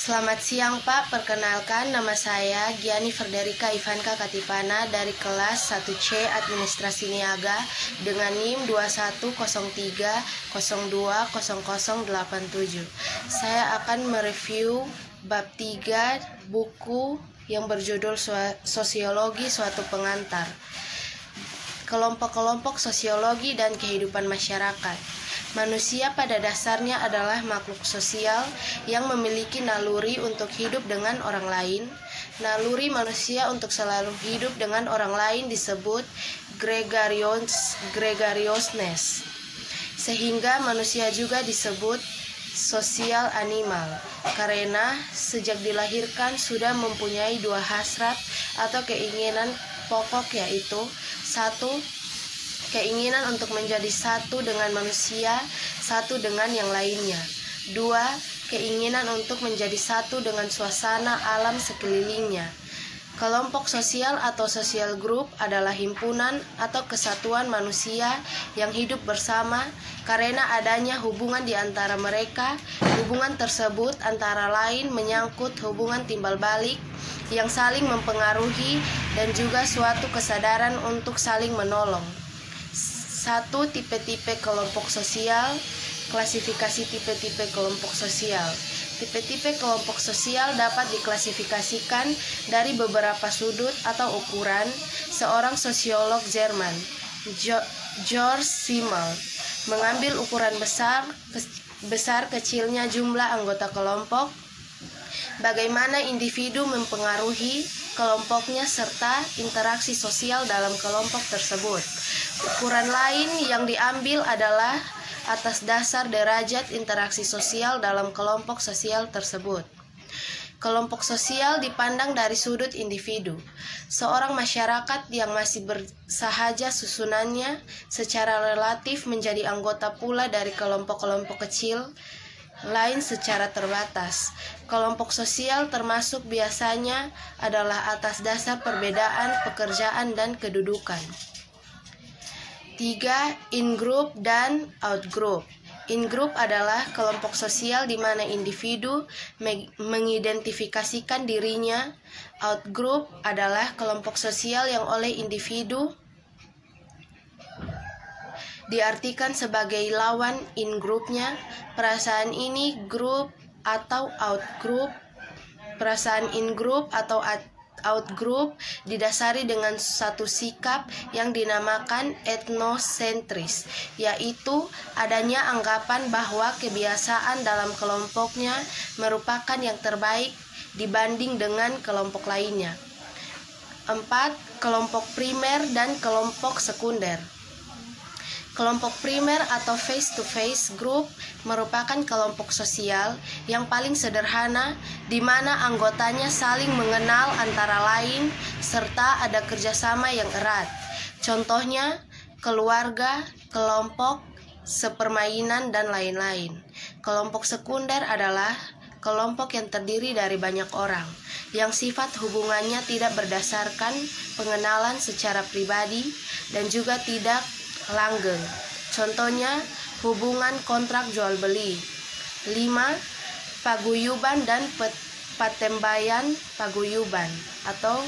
Selamat siang Pak, perkenalkan nama saya Giani Ferderica Ivanka Katipana dari kelas 1C Administrasi Niaga dengan NIM 2103020087. Saya akan mereview bab 3 buku yang berjudul Sosiologi Suatu Pengantar. Kelompok-kelompok sosiologi dan kehidupan masyarakat. Manusia pada dasarnya adalah makhluk sosial yang memiliki naluri untuk hidup dengan orang lain. Naluri manusia untuk selalu hidup dengan orang lain disebut gregariousness. Sehingga manusia juga disebut sosial animal, karena sejak dilahirkan sudah mempunyai dua hasrat atau keinginan pokok, yaitu satu, keinginan untuk menjadi satu dengan manusia, satu dengan yang lainnya. Dua, keinginan untuk menjadi satu dengan suasana alam sekelilingnya. Kelompok sosial atau social group adalah himpunan atau kesatuan manusia yang hidup bersama karena adanya hubungan di antara mereka. Hubungan tersebut antara lain menyangkut hubungan timbal balik yang saling mempengaruhi dan juga suatu kesadaran untuk saling menolong. 1. Tipe-tipe kelompok sosial. Klasifikasi tipe-tipe kelompok sosial. Tipe-tipe kelompok sosial dapat diklasifikasikan dari beberapa sudut atau ukuran. Seorang sosiolog Jerman, George Simmel, mengambil ukuran besar kecilnya jumlah anggota kelompok, bagaimana individu mempengaruhi kelompoknya serta interaksi sosial dalam kelompok tersebut. Ukuran lain yang diambil adalah atas dasar derajat interaksi sosial dalam kelompok sosial tersebut. Kelompok sosial dipandang dari sudut individu. Seorang masyarakat yang masih bersahaja susunannya secara relatif menjadi anggota pula dari kelompok-kelompok kecil lain secara terbatas. Kelompok sosial termasuk biasanya adalah atas dasar perbedaan pekerjaan dan kedudukan. 3. In-group dan out-group. In-group adalah kelompok sosial di mana individu mengidentifikasikan dirinya. Out-group adalah kelompok sosial yang oleh individu diartikan sebagai lawan in-groupnya. Perasaan ini group atau out-group. Perasaan in-group atau out-group didasari dengan satu sikap yang dinamakan etnosentris, yaitu adanya anggapan bahwa kebiasaan dalam kelompoknya merupakan yang terbaik dibanding dengan kelompok lainnya. 4. Kelompok primer dan kelompok sekunder. Kelompok primer atau face-to-face group merupakan kelompok sosial yang paling sederhana di mana anggotanya saling mengenal antara lain serta ada kerjasama yang erat. Contohnya keluarga, kelompok, sepermainan, dan lain-lain. Kelompok sekunder adalah kelompok yang terdiri dari banyak orang yang sifat hubungannya tidak berdasarkan pengenalan secara pribadi dan juga tidak langgeng. Contohnya hubungan kontrak jual beli. 5. Paguyuban dan patembayan paguyuban atau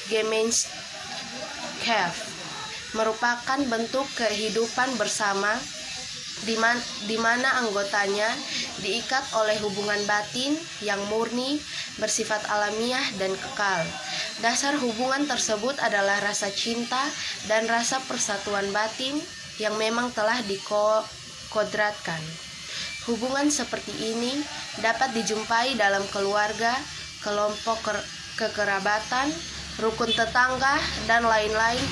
Gemeinschaft merupakan bentuk kehidupan bersama di mana anggotanya diikat oleh hubungan batin yang murni, bersifat alamiah dan kekal. Dasar hubungan tersebut adalah rasa cinta dan rasa persatuan batin yang memang telah dikodratkan. Hubungan seperti ini dapat dijumpai dalam keluarga, kelompok kekerabatan, rukun tetangga, dan lain-lain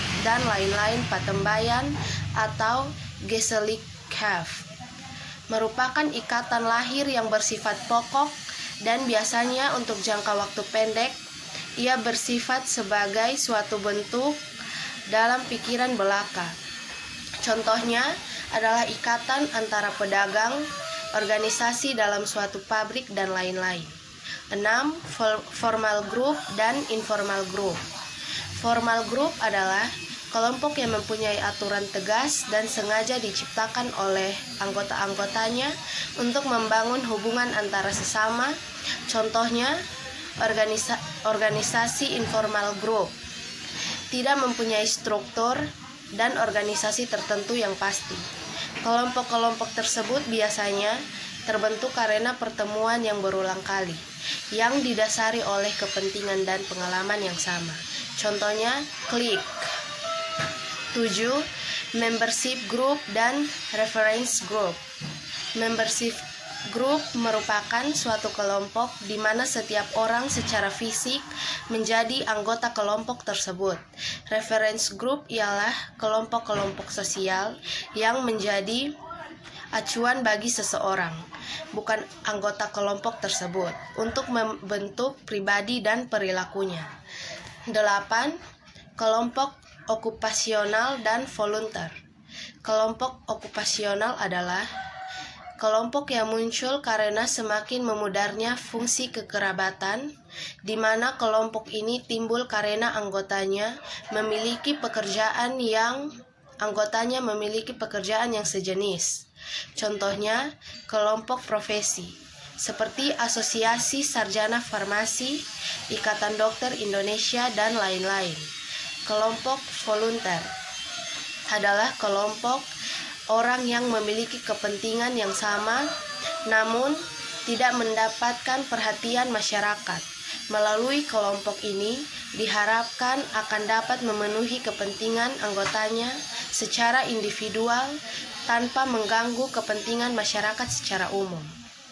patembayan atau Gesellschaft. Merupakan ikatan lahir yang bersifat pokok dan biasanya untuk jangka waktu pendek. Ia bersifat sebagai suatu bentuk dalam pikiran belaka. Contohnya adalah ikatan antara pedagang, organisasi dalam suatu pabrik, dan lain-lain. 6. Formal group dan informal group. Formal group adalah Kelompok yang mempunyai aturan tegas dan sengaja diciptakan oleh anggota-anggotanya untuk membangun hubungan antara sesama. Contohnya, organisasi informal group tidak mempunyai struktur dan organisasi tertentu yang pasti. Kelompok-kelompok tersebut biasanya terbentuk karena pertemuan yang berulang kali, yang didasari oleh kepentingan dan pengalaman yang sama. Contohnya, klik. 7. Membership group dan reference group. Membership group merupakan suatu kelompok di mana setiap orang secara fisik menjadi anggota kelompok tersebut. Reference group ialah kelompok-kelompok sosial yang menjadi acuan bagi seseorang, bukan anggota kelompok tersebut, untuk membentuk pribadi dan perilakunya. 8. Kelompok okupasional dan volunteer. Kelompok okupasional adalah kelompok yang muncul karena semakin memudarnya fungsi kekerabatan, di mana kelompok ini timbul karena anggotanya memiliki pekerjaan yang sejenis. Contohnya, kelompok profesi seperti Asosiasi Sarjana Farmasi, Ikatan Dokter Indonesia, dan lain-lain. Kelompok volunteer adalah kelompok orang yang memiliki kepentingan yang sama namun tidak mendapatkan perhatian masyarakat. Melalui kelompok ini diharapkan akan dapat memenuhi kepentingan anggotanya secara individual tanpa mengganggu kepentingan masyarakat secara umum.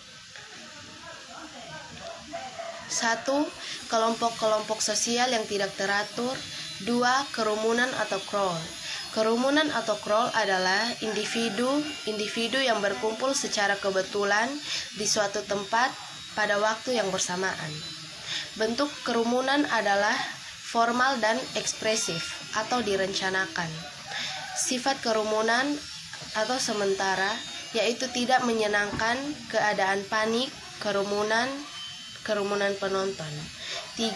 1. Kelompok-kelompok sosial yang tidak teratur. 2. Kerumunan atau krawl. Kerumunan atau krawl adalah individu yang berkumpul secara kebetulan di suatu tempat pada waktu yang bersamaan. Bentuk kerumunan adalah formal dan ekspresif atau direncanakan. Sifat kerumunan atau sementara yaitu tidak menyenangkan, keadaan panik, kerumunan penonton. 3.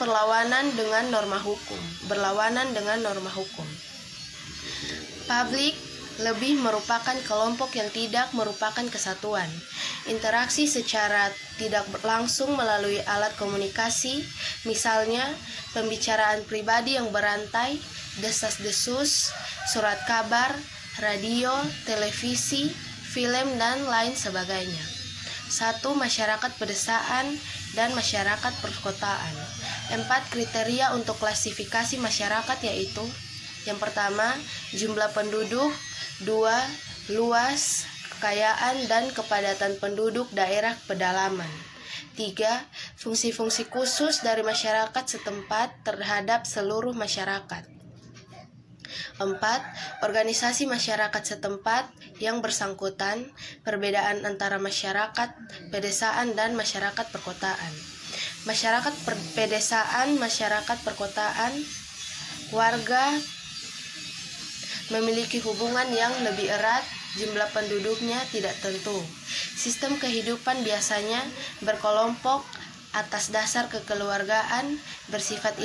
Berlawanan dengan norma hukum. Publik lebih merupakan kelompok yang tidak merupakan kesatuan. Interaksi secara tidak langsung melalui alat komunikasi, misalnya pembicaraan pribadi yang berantai, desas-desus, surat kabar, radio, televisi, film, dan lain sebagainya. 1. Masyarakat pedesaan dan masyarakat perkotaan. 4 kriteria untuk klasifikasi masyarakat yaitu: yang pertama, jumlah penduduk. 2. Luas, kekayaan, dan kepadatan penduduk daerah pedalaman. 3. Fungsi-fungsi khusus dari masyarakat setempat terhadap seluruh masyarakat. 4. Organisasi masyarakat setempat yang bersangkutan, perbedaan antara masyarakat pedesaan dan masyarakat perkotaan. Masyarakat pedesaan, masyarakat perkotaan, warga memiliki hubungan yang lebih erat, jumlah penduduknya tidak tentu. Sistem kehidupan biasanya berkelompok atas dasar kekeluargaan, bersifat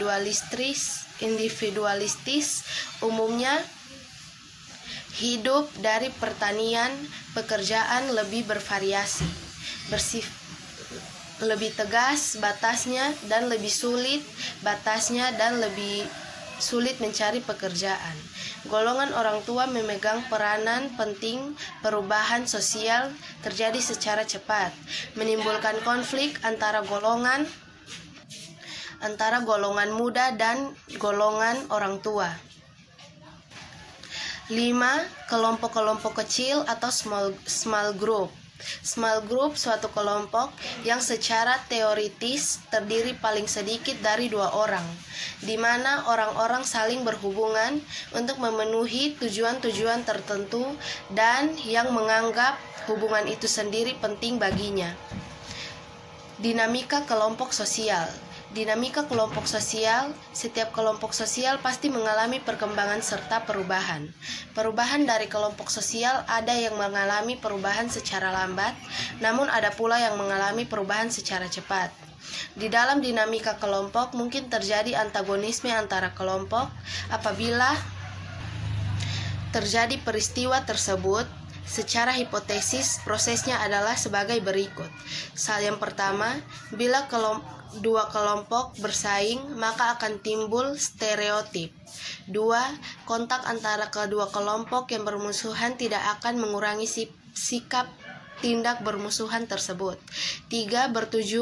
individualistis, umumnya hidup dari pertanian, pekerjaan lebih bervariasi, lebih tegas batasnya dan lebih sulit mencari pekerjaan. Golongan orang tua memegang peranan penting. Perubahan sosial terjadi secara cepat, menimbulkan konflik antara golongan muda dan golongan orang tua. 5. Kelompok-kelompok kecil atau small group. Small group suatu kelompok yang secara teoritis terdiri paling sedikit dari 2 orang, di mana orang-orang saling berhubungan untuk memenuhi tujuan-tujuan tertentu dan yang menganggap hubungan itu sendiri penting baginya. Dinamika kelompok sosial. Dinamika kelompok sosial. Setiap kelompok sosial pasti mengalami perkembangan serta perubahan. Perubahan dari kelompok sosial ada yang mengalami perubahan secara lambat, namun ada pula yang mengalami perubahan secara cepat. Di dalam dinamika kelompok mungkin terjadi antagonisme antara kelompok. Apabila terjadi peristiwa tersebut, secara hipotesis prosesnya adalah sebagai berikut. Yang pertama, bila dua kelompok bersaing, maka akan timbul stereotip. 2. Kontak antara kedua kelompok yang bermusuhan tidak akan mengurangi sikap tindak bermusuhan tersebut. 3.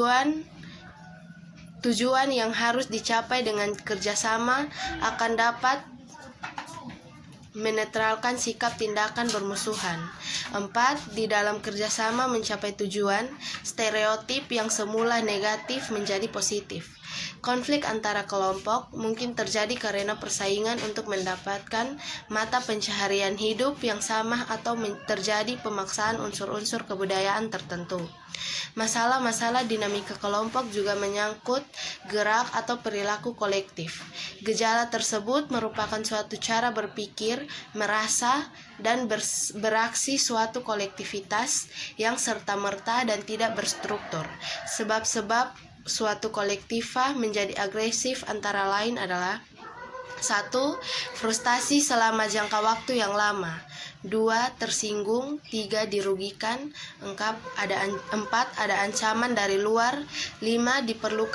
Tujuan yang harus dicapai dengan kerjasama akan dapat menetralkan sikap tindakan bermusuhan. 4. Di dalam kerjasama mencapai tujuan, stereotip yang semula negatif menjadi positif. Konflik antara kelompok mungkin terjadi karena persaingan untuk mendapatkan mata pencaharian hidup yang sama atau terjadi pemaksaan unsur-unsur kebudayaan tertentu. Masalah-masalah dinamika kelompok juga menyangkut gerak atau perilaku kolektif. Gejala tersebut merupakan suatu cara berpikir, merasa, dan beraksi suatu kolektivitas yang serta-merta dan tidak berstruktur. Sebab-sebab suatu kolektiva menjadi agresif antara lain adalah: 1. Frustasi selama jangka waktu yang lama. 2. Tersinggung. 3. Dirugikan. 4. Ada ancaman dari luar. 5.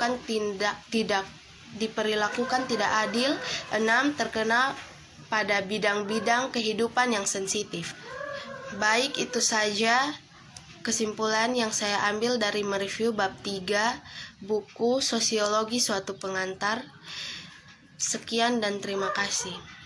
Diperlakukan tidak adil. 6. Terkena pada bidang-bidang kehidupan yang sensitif. Baik, itu saja kesimpulan yang saya ambil dari mereview bab 3 buku Sosiologi Suatu Pengantar. Sekian dan terima kasih.